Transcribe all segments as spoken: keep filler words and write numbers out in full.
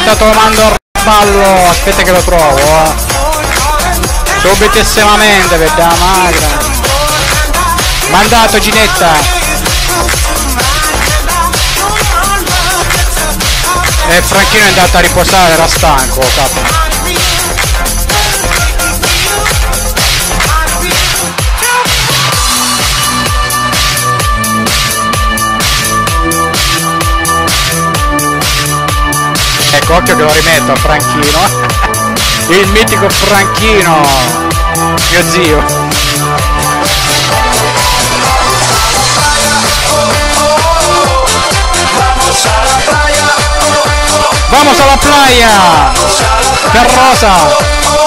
sta tomando il ballo, aspetta che lo trovo, eh. Subitissimamente per la magra. Mandato Ginetta. E Franchino è andato a riposare, era stanco, capo. Ecco, occhio che lo rimetto a Franchino. Il mitico Franchino, mio zio. Vamos alla playa per Rosa.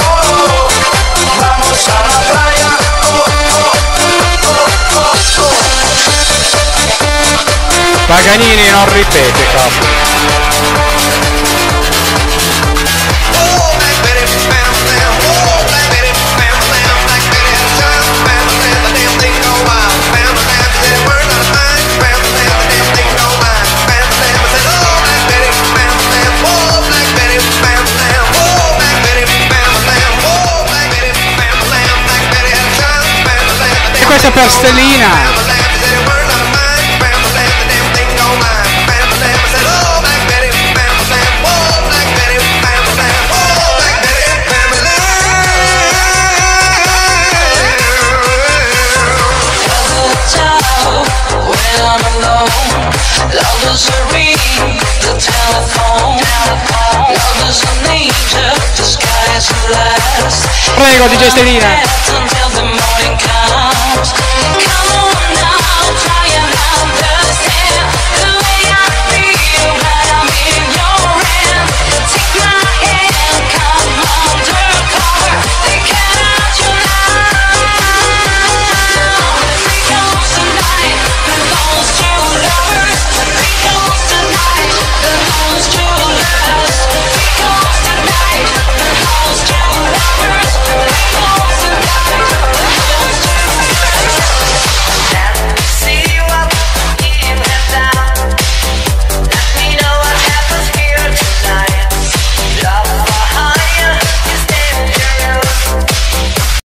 Paganini non ripete, capo. Questa è per Stellina. Prego, D J Stellina.